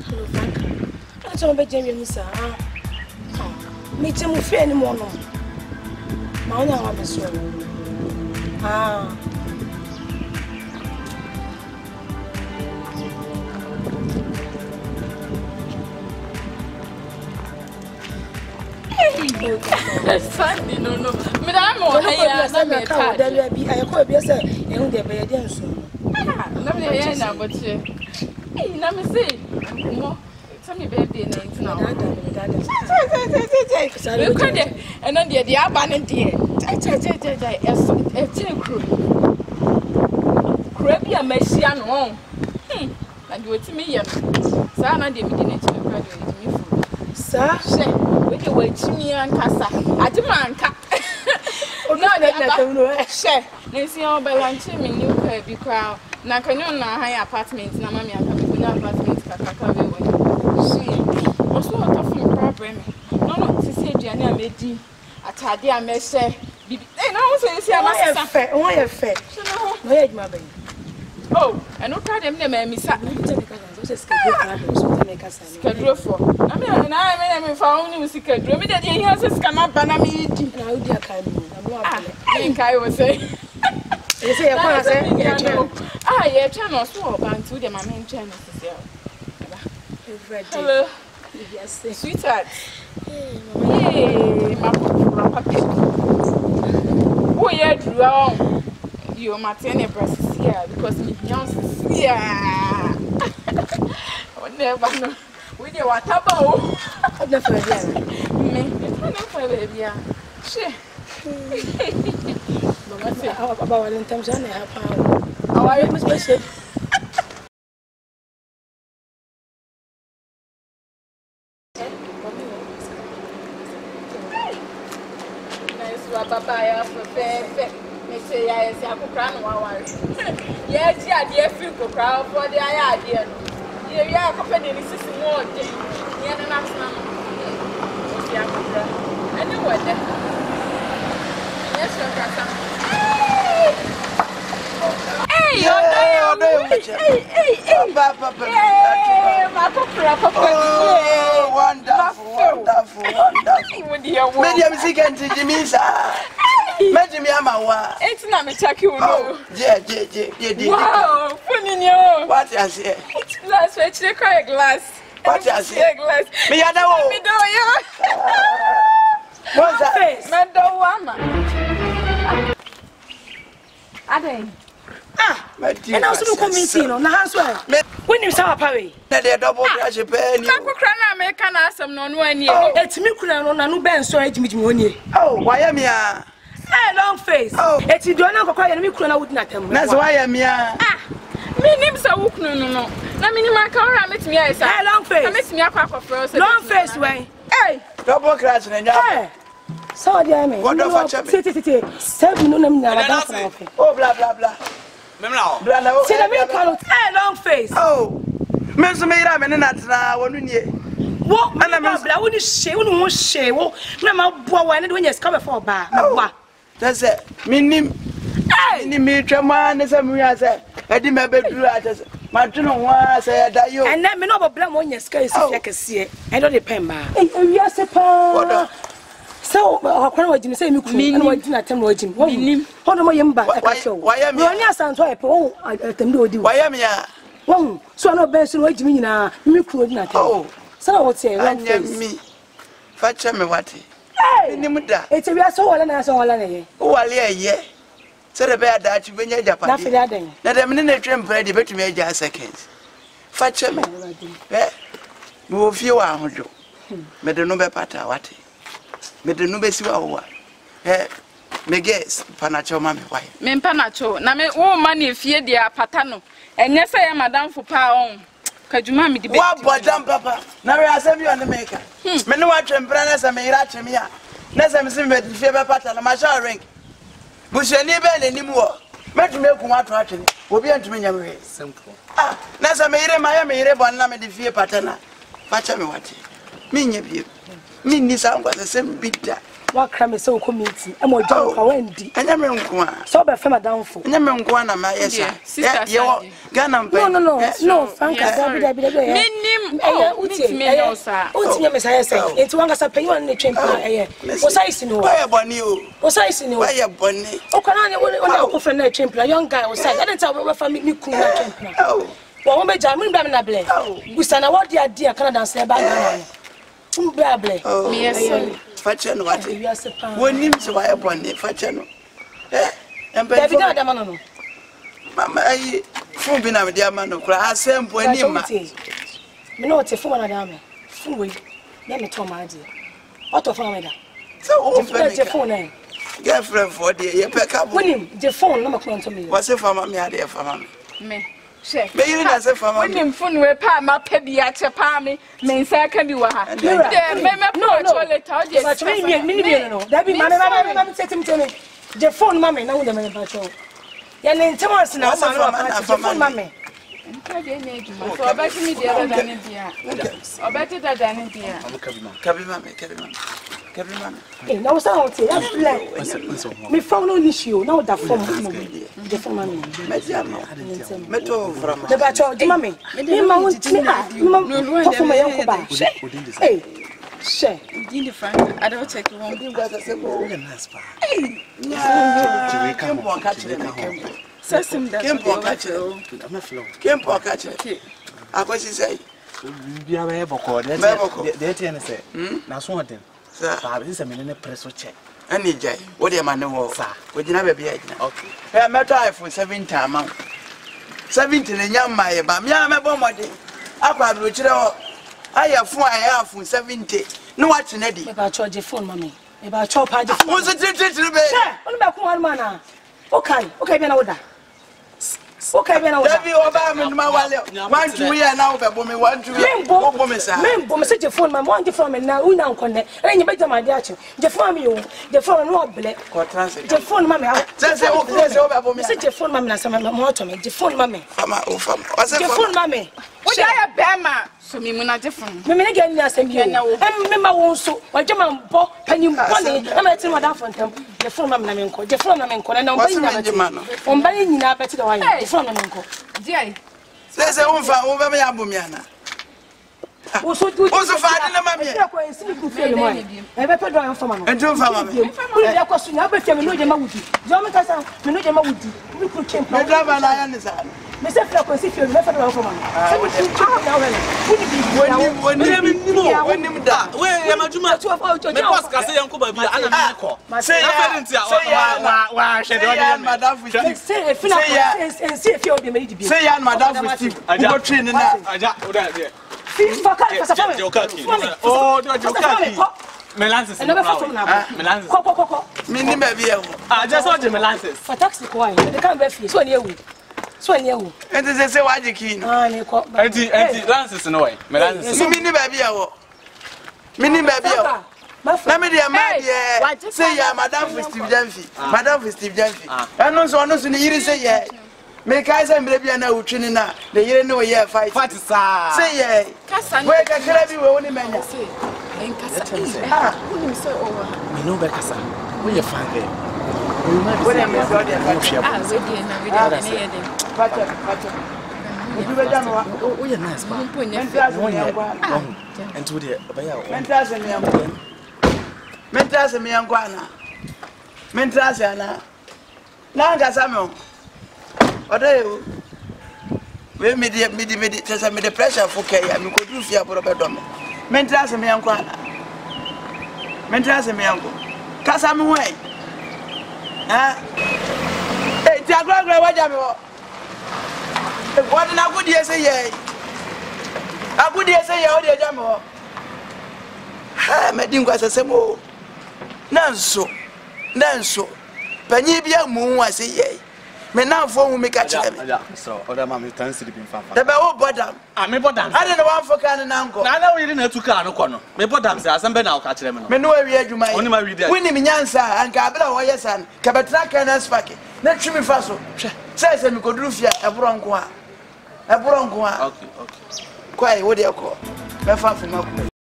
That's all about Jamie, sir. Meet him with any more. My own arm is so. Funny, no. Madame, I be I call yourself, and they're by dance. Nobody, but let me see. Tell me, baby, now. And then the abandoned dear. A crew. Crabby and Messian home. And you to me, Sana didn't graduate me. Sir, with the way to me and Cassa. I demand cat. Oh, no, that's share. Nancy, all by lunching in New Kirby crowd. Nakanyona high apartments, na mammy, and coming apartments. See, also a tough problem. No, to say, Jenny, I made you. I told you I may say, and also say, I must fair. Oh, I have fair. No, my baby. Oh, I know, try them, Miss schedule for. I mean, I found you schedule. Me that he has a scam up and I mean, I was saying. You say, I say, yeah, channel so band to them, my main channel. Hello, yes, sweetheart. Hey, my papa. Oh, yeah, wrong. You maternal breast here because me young, yeah. Never know. We do what about? Never again. Me, never baby. She. About in terms of how are you, Miss Bishop? Nice, Papa, for fair. Make say, yes, I could crown one. Yes, yeah, dear, feel for crowd for the idea. Yeah, company is more day. Yeah, the next one. Anyway, yes, Imagine me, I'm a it's not me check you. Wow, funny, what I say? It's glass, which they cry glass. What I say? Glass. Me, I know. Me do you. What's that? Madonna. Ade. And also the committee on the house. When you saw a parry, they double crash a penny. I can ask some no one year. It's me, Kuran, and no Ben, so I meet 1 year. Oh, why am I? Hey, long face. Oh, it's you don't know quite a micro would not tell me. That's why I'm here. Me name's a wook no. I mean, my car, I met me. I said, long face. I met me a crack of frozen. Long face way. Hey, double crash and so, dear me. What the fuck? 7 minutes. Oh, blah, blah, blah. See the milk color. Hey, long face. Oh, Miss Mira, and that's now 1 year. What? And I'm not shame. Oh, no, boy, when you come for a bar. That's it. Minim. Hey, me, Traman, as I said, I didn't have a bedroom. My general was that you and let me know about blame on your skies. I can see it. I don't depend, ma. Yes, so, how can you say you couldn't what tell what Jim? What am I in back? Why am I sounds like oh, I can do. Why am I? Oh, so no best in what you mean now. You could not. Oh, so I would say, me. Fetch me what? It's a real so and I saw all in oh, yeah. So the bear that you bring your Japan. Let them in a trim ready, but to me just seconds. Fetch me. Move few hours. Made a number patter what? Made the number see what? Me guess, Panacho, mammy, why? Men Panacho, na me all money fear dear Patano, and yes, I am Madame for power. Kajuma, me what boy, Papa? Now I send you on the maker. Men watch and branders and me ratchet me. Nesam Simmet, fever pattern, my shall ring. Bush any bell anymore. Met me what watching will be unto me. Simple. Ah, Nasa made a Miami, Rebon, Lammy, the fear pattern. Patch me what? Me, me, sound was the same bitter. What crime is so committee? I'm more drunk for Wendy. And I'm going so by Fema downfall. And I'm going to my sister. No, Frank, minim Uti Messiah say, it's one as a pay on the train. Was I seen? Why bonny? Was I seen? Why a bonny? Oh, can I offer a champion? A young guy was saying, I didn't tell me family me cool champion. Oh, well, my jamming Bamina Blay. We stand a what dear Canada say by Blay. Oh, yes, Fatchan, what you are supposed one name to buy a bonny, Fatchan. And baby, Damano. Mamma, I fool been a dear man of class, and when you know it's a phone dame. Fool, let me tell my dear. What of family? So, your phone, girlfriend for the year, pick up William, the phone, no more to me. What's if I'm a dear family? Me, chef, may you not say for my name, phone where pa my pebby at your palmy, means I can be what I no, that be my setting to me. The phone, mammy, now the man patrol. Your name, Thomas, now, phone, mammy. I didn't need you. So better me the other than India. Or better than India. Carry mammy. No, so me found no issue. Now that phone, the phone, mammy. Metal from the battle, the mammy. Me, for my uncle back. Hey, share. In the front, I don't take one. You got a simple nice part. Hey, yeah, come on, catch it. Kempo catch it. I was say, be a very bold. They say, now one thing. Sir, this is a minute press or check. Any jay, what am I know, sir? We did never be okay. I met her for 7 times. 17 and young my but me, I'm a bomber. Up which I have 4 70. No watching Eddie. About your phone, mommy. About chop. I just was a man. Okay, then order. Okay, when I was want to hear now, but me want to message your phone, my one from and now, now connect. And you better my dear, the phone you, the phone no black, the phone, mammy. Message your phone, mammy, some more to me, the phone, mammy. The phone, mammy. What I have Bama, so me not different. Me again, yes, and you know, and remember also, my German book, and you money, I'm at Madame Fontaine, the phone, mammy, the phone, mammy, and I'm on buying in a better way. Jay, there's a woman over my Abumiana. Also, finding a mammy. I better drive for my and do for mammy. I question your family, no, the Mawudi. John we know the Mawudi. We could change my driver and I understand. Mr. Flaco, if you never drive for mammy. When you die, where am I to my 12 hours? I say, Uncle, my say, say if you're made to be. Say, Madame, I got training. Oh, Melances. I just want the Melances. For taxi coin, they can't refuse. So near we. So near we. And they say, why the king? Lances no way. Melances. Mini baby. Let me dear, my dear. Say, yeah, Madame for Steve Janfi. Madame for Steve Janfi. And also, no sooner you say, yeah. Make eyes and baby and I will train now. The year no year fight. Say, yeah. Where can I be only man? Say, and Cassa. Who say over? We know Becassa. We are fine there. What am I going to do? Nice, and to the Mentas and Mianguana. Mentas and now Gassamo. What are you? We made the pressure for Kay and we could do fear for a bedroom. Mentas and Mianguana. Mentas and Miango. Cassam way. Hey, Tiagra, what am I? What an I would yes say, yea. I would yes say, oh, dear Jamo. Ah, Madame was a semo. Nanso. Panibia moon was a yea. Me now for me catch them. So, other mammy turns to be fun. The bow bottom. I'm a bottom. I don't know one for cannon uncle. I know you didn't have to car no corner. Me bottoms are some now catch them. Me know where you might only my reader. Winning Yansa and Cabra or yes, and Cabatra can ask. Let me faso. Says and go Rufia, a bronco. Okay. Quiet, what do you call? My father.